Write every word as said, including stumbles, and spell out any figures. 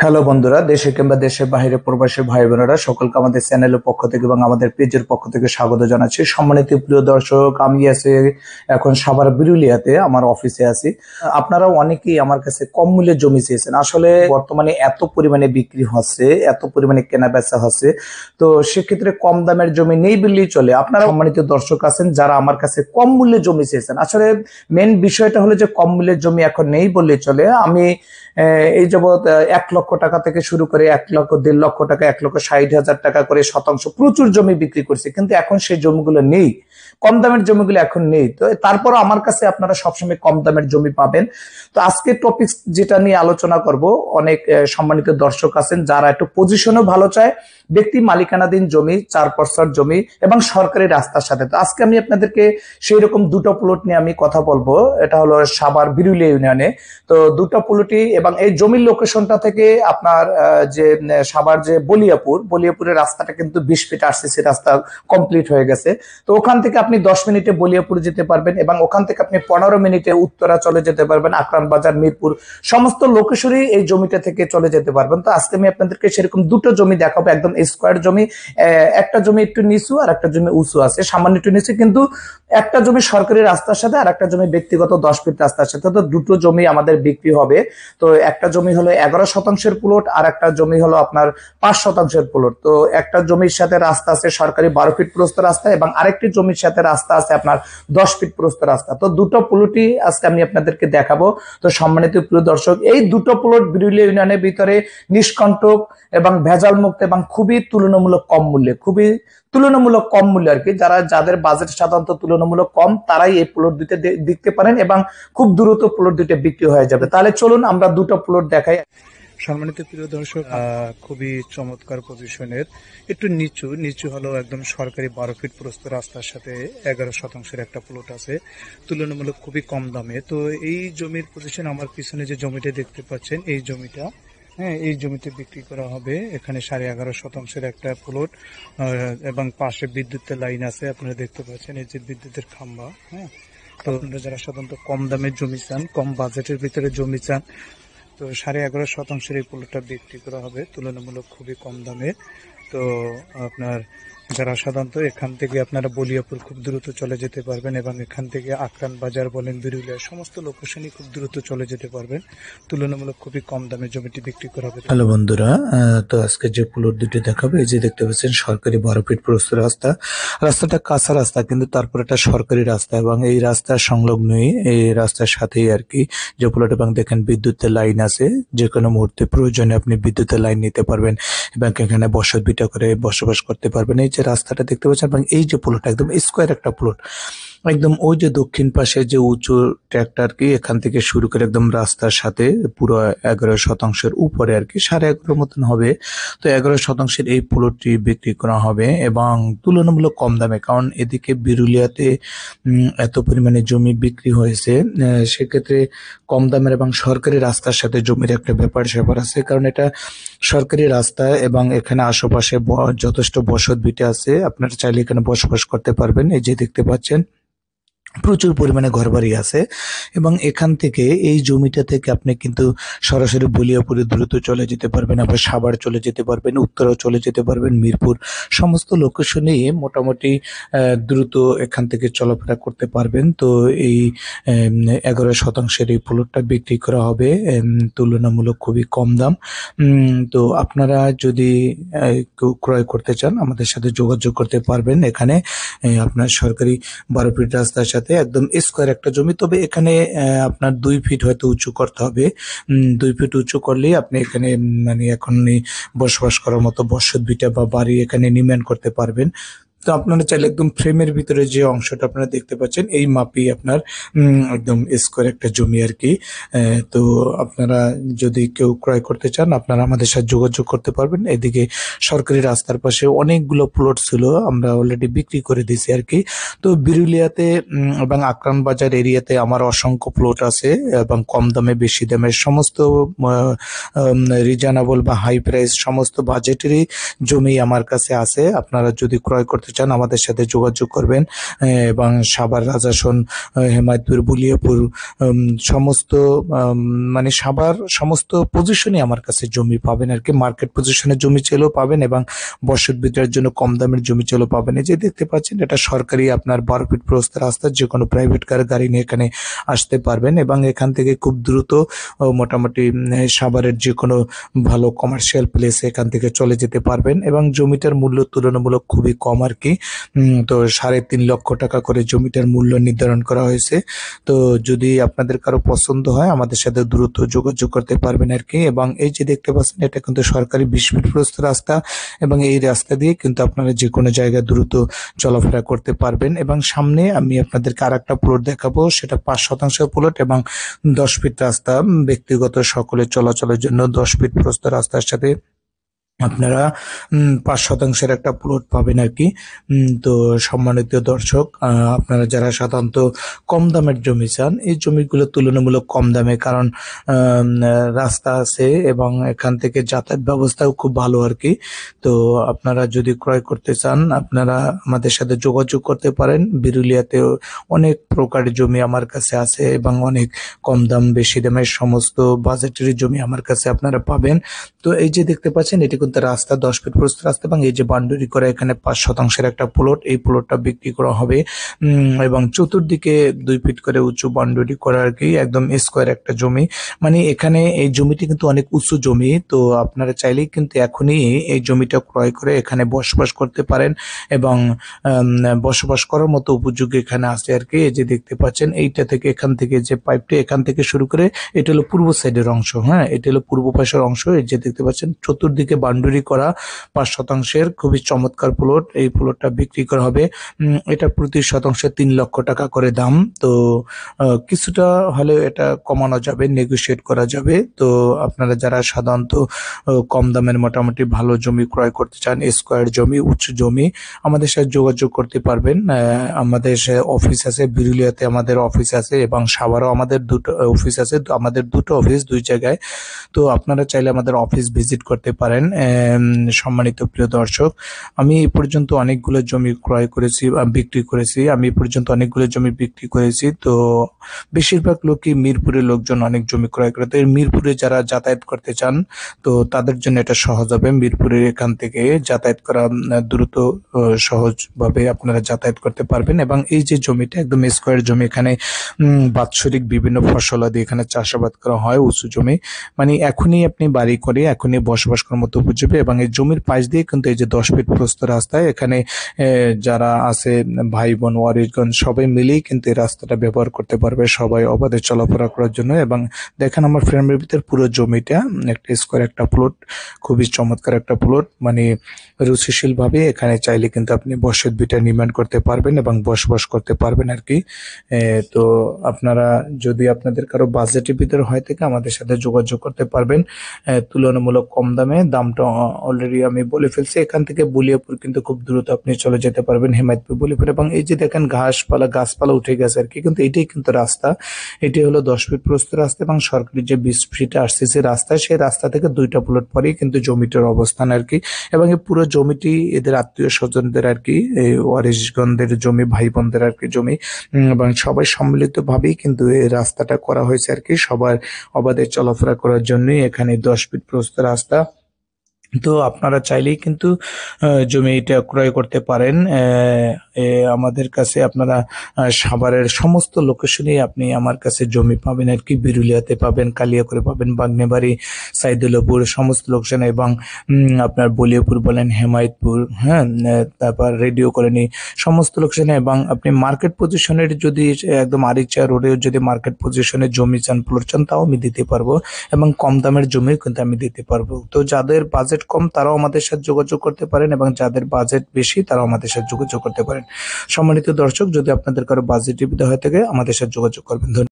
Hello বন্ধুরা, দেশে কিংবা দেশের বাইরে প্রবাসী ভাই বোনেরা সকলকে আমাদের চ্যানেলের পক্ষ থেকে এবং আমাদের পেজের পক্ষ থেকে স্বাগত জানাচ্ছি। সম্মানিত প্রিয় দর্শক, আমি আছি এখন সাভার বিরুলিয়াতে, আমার অফিসে আছি। আপনারা অনেকেই আমার কাছে কম মূল্যে জমি চেয়েছেন। আসলে বর্তমানে এত পরিমাণে বিক্রি হচ্ছে, এত পরিমাণে কেনা বেচা হচ্ছে, তো সেক্ষেত্রে কম দামের জমি নেই বললেই চলে। আপনারা সম্মানিত দর্শক আছেন যারা আমার কাছে কম মূল্যে জমি চেয়েছেন। আসলে মেন বিষয়টা হলো যে কম মূল্যের জমি এখন নেই বললেই চলে। আমি এই যাবৎ এক লক্ষ টাকা থেকে শুরু করে এক লক্ষ দেড় লক্ষ টাকা, এক লক্ষ ষাট হাজার টাকা করে শতাংশ প্রচুর জমি বিক্রি করছে, কিন্তু এখন সেই জমিগুলো নেই, কম দামের জমিগুলো এখন নেই। তো তারপর আমার কাছে আপনারা সবসময় কম দামের জমি পাবেন। তো আজকে টপিক যেটা নিয়ে আলোচনা করব, অনেক সম্মানিত দর্শক আছেন যারা একটু পজিশনও ভালো চায়, ব্যক্তি মালিকানাধীন জমি, চার পার্সেন্ট জমি এবং সরকারি রাস্তার সাথে। তো আজকে আমি আপনাদেরকে সেই রকম দুটো প্লট নিয়ে আমি কথা বলবো। এটা হলো সাভার বিরুলিয়া ইউনিয়নে। তো দুটো প্লটই, এবং এই জমির লোকেশনটা থেকে আপনার যে সাভার যে বলিয়াপুর, বলিয়াপুরের রাস্তাটা কিন্তু বিশ ফিট আরসিসি রাস্তা কমপ্লিট হয়ে গেছে। তো ওখান থেকে আপনি দশ মিনিটে বলিয়াপুর যেতে পারবেন, এবং ওখান থেকে আপনি পনেরো মিনিটে উত্তরা চলে যেতে পারবেন, আকরাম বাজার, মিরপুর, সমস্ত লোকেশনই এই জমিটা থেকে চলে যেতে পারবেন। তো আজকে আমি আপনাদেরকে সেরকম দুটো জমি দেখাবো, একদম স্কোয়ার জমি। একটা জমি একটু নিচু আর একটা জমি উঁচু আছে, সামান্য একটু নিচু, কিন্তু একটা জমি সরকারি রাস্তার সাথে আর একটা জমি ব্যক্তিগত দশ ফিট রাস্তার সাথে। তো দুটো জমি আমাদের বিক্রি হবে। তো একটা জমি হলো এগারো শতাংশের প্লট, আর একটা জমি হলো আপনার পাঁচ শতাংশের প্লট। তো একটা জমির সাথে রাস্তা আছে সরকারি বারো ফিট প্রস্থ রাস্তা, এবং আরেকটি জমির সাথে রাস্তা আছে আপনার দশ ফিট প্রস্থ রাস্তা। তো দুটো প্লটই আজকে আমি আপনাদেরকে দেখাবো। তো সম্মানিত প্রিয় দর্শক, এই দুটো প্লট বিরুলিয়া ইউনিয়নের ভিতরে নিষ্কণ্টক এবং ভেজাল মুক্ত এবং খুবই তুলনামূলক কম মূল্যে, খুবই তুলনামূলক কম মূল্য আর কি। যারা যাদের বাজেট সাধারণত তুলনামূলক কম, তারাই এই প্লট দুটো দেখতে পারেন, এবং খুব দ্রুত প্লট দুটো বিক্রি হয়ে যাবে। তাহলে চলুন আমরা দুটো প্লট দেখাই। সম্মানিত প্রিয় দর্শক, খুবই চমৎকার পজিশনের, একটু নিচু নিচু হলো একদম সরকারি বারো ফিট প্রস্থ রাস্তার সাথে এগারো শতাংশের একটা প্লট আছে, তুলনামূলক খুবই কম দামে। তো এই জমির পজিশন, আমার পিছনে যে জমিটা দেখতে পাচ্ছেন, এই জমিটা, হ্যাঁ, এই জমিতে বিক্রি করা হবে। এখানে সাড়ে এগারো শতাংশের একটা প্লট, এবং পাশে বিদ্যুতের লাইন আছে, আপনারা দেখতে পাচ্ছেন, এই যে বিদ্যুতের খাম্বা। হ্যাঁ, তো আপনারা যারা সাধারণত কম দামের জমি চান, কম বাজেটের ভিতরে জমি চান, তো সাড়ে এগারো শতাংশের এই প্লটটা বিক্রি করা হবে তুলনামূলক খুবই কম দামে। তো আপনার যারা সাধারণত এখান থেকে আপনারা বলিয়াপুর খুব দ্রুত চলে যেতে পারবেন, এবং এখান থেকে আকরাম বাজার বলেন, বিরুলিয়া, সমস্ত লোকেশনই খুব দ্রুত চলে যেতে পারবেন। তুলনামূলক খুবই কম দামে জমিটি বিক্রি করা হবে। হ্যালো বন্ধুরা, তো আজকে যে প্লট দুটি দেখাবো, এই যে দেখতে পাচ্ছেন সরকারি বারো ফিট প্রস্থ রাস্তা। রাস্তাটা কাঁচা রাস্তা, কিন্তু তারপর একটা সরকারি রাস্তা, এবং এই রাস্তার সংলগ্নই, এই রাস্তার সাথেই আর কি যে প্লট, এবং দেখেন বিদ্যুতের লাইন আছে, যে কোনো মুহূর্তে প্রয়োজনে আপনি বিদ্যুতের লাইন নিতে পারবেন, এবং এখানে বসত ভিটা করে বসবাস করতে পারবেন। এই যে রাস্তাটা দেখতে পাচ্ছেন, এবং এই যে প্লট একদম স্কোয়ার একটা প্লট, একদম ওই যে দক্ষিণ পাশে যে উঁচু ট্র্যাক্টর কি, এখান থেকে শুরু করে একদম রাস্তার সাথে পুরো এগারো শতাংশের উপরে আর কি, সাড়ে এগারো মতন হবে। তো এগারো শতাংশের এই প্লটটি বিক্রি করা হবে, এবং তুলনামূলক কম দামে, কারণ এদিকে বিরুলিয়াতে এত পরিমাণে জমি বিক্রি হয়েছে, সেক্ষেত্রে কম দামের এবং সরকারি রাস্তার সাথে জমির একটা ব্যাপার স্যাপার আছে, কারণ এটা সরকারি রাস্তা, এবং এখানে আশেপাশে যথেষ্ট বসত ভিটে আছে, আপনারা চাইলে এখানে বসবাস করতে পারবেন। এই যে দেখতে পাচ্ছেন প্রচুর পরিমাণে ঘরবাড়ি আছে, এবং এখান থেকে এই জমিটা থেকে আপনি কিন্তু সরাসরি বলিয়াপুরে দ্রুত চলে যেতে পারবেন, আবার সাভার চলে যেতে পারবেন, উত্তরাও চলে যেতে পারবেন, মিরপুর, সমস্ত লোকেশনে মোটামুটি দ্রুত এখান থেকে চলাফেরা করতে পারবেন। তো এই এগারো শতাংশের এই প্লটটা বিক্রি করা হবে তুলনামূলক খুবই কম দাম। তো আপনারা যদি কেউ ক্রয় করতে চান, আমাদের সাথে যোগাযোগ করতে পারবেন। এখানে আপনার সরকারি বারো ফিট রাস্তার সাথে একদম স্কোয়ার একটা জমি, তবে এখানে আপনার দুই ফিট হয়তো উঁচু করতে হবে। দুই ফিট উঁচু করলেই আপনি এখানে মানে এখন বসবাস করার মতো বসত ভিটা বা বাড়ি এখানে নির্মাণ করতে পারবেন। তো আপনারা চাইলে একদম ফ্রেমের ভিতরে যে অংশটা আপনারা দেখতে পাচ্ছেন, এই মাপেই আপনার একদম স্কোয়ার একটা জমি আর কি। তো আপনারা যদি কেউ ক্রয় করতে চান, আপনারা আমাদের সাথে যোগাযোগ করতে পারবেন। এদিকে সরকারি রাস্তার পাশে অনেকগুলো প্লট ছিল, আমরা অলরেডি বিক্রি করে দিয়েছি আর কি। তো বিরুলিয়াতে এবং আকরাম বাজার এরিয়াতে আমার অসংখ্য প্লট আছে, এবং কম দামে বেশি দামের সমস্ত রিজনেবল বা হাই প্রাইস সমস্ত বাজেটেরই জমি আমার কাছে আছে। আপনারা যদি ক্রয় করতে চান আমাদের সাথে যোগাযোগ করবেন। আহ, এবং সাভার, রাজাসন, আহ, হেমায়তপুর, বুলিয়াপুর, উম, সমস্ত উম, মানে সাভার সমস্ত পজিশনে আমার কাছে জমি পাবেন আর কি। মার্কেট পজিশনের জমি চাইলেও পাবেন এবং বসত ভিটার জন্য কম দামের জমি চাইলেও পাবেন। এই যে দেখতে পাচ্ছেন, এটা সরকারি আপনার বারো ফিট প্রস্থ রাস্তা, যে কোনো প্রাইভেট কার গাড়ি নিয়ে এখানে আসতে পারবেন এবং এখান থেকে খুব দ্রুত ও মোটামুটি উম, সাভারের যে কোনো ভালো কমার্শিয়াল প্লেস এখান থেকে চলে যেতে পারবেন এবং জমিটার মূল্য তুলনামূলক খুবই কম আর কি। উম, তো সাড়ে তিন লক্ষ টাকা করে জমিটার মূল্য নির্ধারণ করা হয়েছে। তো যদি আপনাদের কারো পছন্দ হয় আমাদের সাথে দ্রুত যোগাযোগ করতে পারবেন আর কি। এবং এই যে দেখতে পাচ্ছেন, এটা কিন্তু সরকারি বিশ ফিট প্রস্থ রাস্তা এবং এই রাস্তা দিয়ে কিন্তু আপনারা যে কোনো জায়গায় দ্রুত চলাফেরা করতে পারবেন। এবং সামনে আমি আপনাদেরকে আর একটা প্লট দেখাবো, সেটা পাঁচ শতাংশ প্লট এবং দশ ফিট রাস্তা, উম, ব্যক্তিগত সকলের চলাচলের জন্য দশ ফিট প্রস্থ রাস্তার সাথে আপনারা উম, পাঁচ শতাংশের একটা প্লট পাবেন আর কি। উম, তো সম্মানিত দর্শক, আহ, আপনারা যারা সাধারণত কম দামের জমি চান, এই জমিগুলো তুলনামূলক কম দামে, কারণ আম, আহ, রাস্তা আছে এবং এখান থেকে যাতায়াত ব্যবস্থাও খুব ভালো আর কি। তো আপনারা যদি ক্রয় করতে চান আপনারা আমাদের সাথে যোগাযোগ করতে পারেন। বিরুলিয়াতেও অনেক প্রকার জমি আমার কাছে আছে এবং অনেক কম দাম বেশি দামের সমস্ত বাজেটের জমি আমার কাছে আপনারা পাবেন। তো এই যে দেখতে পাচ্ছেন, এটি কিন্তু রাস্তা, দশ ফিট প্রস্থ রাস্তা এবং এই যে বাউন্ডারি করা এখানে পাঁচ শতাংশের একটা প্লট, এই প্লটটা বিক্রি করা হবে। উম, এবং চতুর্দিকে দুই ফিট করে উঁচু বাউন্ডারি করা আর কি, একদম স্কোয়ার একটা জমি। মানে এখানে এই জমিটি কিন্তু অনেক উঁচু জমি। তো আপনারা চাইলেই কিন্তু এখনই এই জমিটা ক্রয় করে এখানে বসবাস করতে পারেন এবং আম, বসবাস করার মতো উপযোগী এখানে আছে আর কি। এই যে দেখতে পাচ্ছেন, এইটা থেকে এখান থেকে যে পাইপটা এখান থেকে শুরু করে, এটা হলো পূর্ব সাইডের অংশ। হ্যাঁ, এটা হলো পূর্ব পাশের অংশ। এই যে দেখতে পাচ্ছেন, চতুর্দিকে বাউন্ডারি করা পাঁচ শতাংশের খুবই চমৎকার প্লট। এই প্লটটা বিক্রি করা হবে। উম, এটা প্রতি শতাংশে তিন লক্ষ টাকা করে দাম। তো আহ, কিছুটা হলে এটা কমানো যাবে, নেগোশিয়েট করা যাবে। তো আপনারা যারা সাধারণত আহ, কম দামের মোটামুটি ভালো জমি ক্রয় করতে চান, স্কোয়ার জমি, উচ্চ জমি, আমাদের সাথে যোগাযোগ করতে পারবেন। আহ, আমাদের অফিস আছে, বিরুলিয়াতে আমাদের অফিস আছে এবং সাভারও আমাদের দুটো অফিস আছে। তো আমাদের দুটো অফিস দুই জায়গায়। তো আপনারা চাইলে আমাদের অফিস ভিজিট করতে পারেন। এম, সম্মানিত প্রিয় দর্শক, আমি এই পর্যন্ত অনেকগুলো জমি ক্রয় করেছি বা বিক্রি করেছি। আমি এই পর্যন্ত অনেকগুলো জমি বিক্রি করেছি। তো বেশিরভাগ লোকই মিরপুরের লোকজন অনেক জমি ক্রয় করে। তো এই মিরপুরে যারা যাতায়াত করতে চান, তো তাদের জন্য এটা সহজ হবে। মিরপুরের এখান থেকে যাতায়াত করা উম, দ্রুত আহ, সহজভাবে আপনারা যাতায়াত করতে পারবেন। এবং এই যে জমিটা একদম স্কোয়ার জমি, এখানে উম, বাৎসরিক বিভিন্ন ফসলাদি এখানে চাষাবাদ করা হয়, উঁচু জমি। মানে এখনই আপনি বাড়ি করে এখনই বসবাস করার মতো উপযোগী। এবং এই জমির পাশ দিয়ে কিন্তু এই যে দশ ফিট প্রস্থ রাস্তায় এখানে এ, যারা আছে ভাই বোন ওয়ারিশগণ সবাই মিলেই কিন্তু এই রাস্তাটা ব্যবহার করতে পারবে, সবাই অবাধে চলাফেরা করার জন্য। এবং দেখেন আমার ফ্রেমের ভিতর পুরো জমিটা একটা স্কোয়ার একটা প্লট, খুবই চমৎকার একটা প্লট। মানে রুচিশীল ভাবে এখানে চাইলে কিন্তু আপনি বসত ভিটা নির্মাণ করতে পারবেন এবং বসবাস করতে পারবেন আর কি। এ, তো আপনারা যদি আপনাদের কারো বাজেটের ভিতরে হয় থেকে আমাদের সাথে যোগাযোগ করতে পারবেন। এ, তুলনামূলক কম দামে, দামটা অলরেডি আমি বলে ফেলছি। এখান থেকে বুলিয়াপুর কিন্তু খুব দ্রুত আপনি চলে যেতে পারবেন, হেমায়তপুর, বুলিয়াপুর। এবং এই যে দেখেন ঘাসপালা গাছপালা উঠে গেছে আর কি, কিন্তু এটাই কিন্তু রাস্তা। এটি হলো দশ ফিট প্রস্থ রাস্তা এবং সরকারি যে বিশ ফিট আরসিসি রাস্তা, সেই রাস্তা থেকে দুইটা প্লট পরেই কিন্তু জমিটার অবস্থান আর কি। এবং এই পুরো জমিটি এদের আত্মীয় স্বজনদের আর কি, এই ওয়ারিশগণদের জমি, ভাই বোনদের আর কি জমি। উম, এবং সবাই সম্মিলিত ভাবেই কিন্তু এই রাস্তাটা করা হয়েছে আর কি, সবার অবাধে চলাফেরা করার জন্যই এখানে দশ ফিট প্রস্থ রাস্তা। তো আপনারা চাইলেই কিন্তু আহ, জমিটা ক্রয় করতে পারেন। আহ, এ, আমাদের কাছে আপনারা আহ, সাভারের সমস্ত লোকেশনেই আপনি আমার কাছে জমি পাবেন আর কি। বিরুলিয়াতে পাবেন, কালিয়াকৈরে পাবেন, বাগনেবাড়ি, সাইদুল্লাপুর সমস্ত লোকেশনে, এবং উম, আপনার বলিয়াপুর বলেন, হেমায়তপুর, হ্যাঁ, আহ, তারপর রেডিও কলোনি সমস্ত লোকেশনে। এবং আপনি মার্কেট পজিশনের যদি একদম আরিচা রোডেও যদি মার্কেট পজিশনে জমি চান, প্লট চান, তাও আমি দিতে পারবো এবং কম দামের জমিও কিন্তু আমি দিতে পারবো। তো যাদের বাজেট কম তারাও আমাদের সাথে যোগাযোগ করতে পারেন এবং যাদের বাজেট বেশি তারাও আমাদের সাথে যোগাযোগ করতে পারেন। সম্মানিত দর্শক, যদি আপনাদের কারো বাজেট হয়ে থাকে আমাদের সাথে যোগাযোগ করবেন। ধন্যবাদ।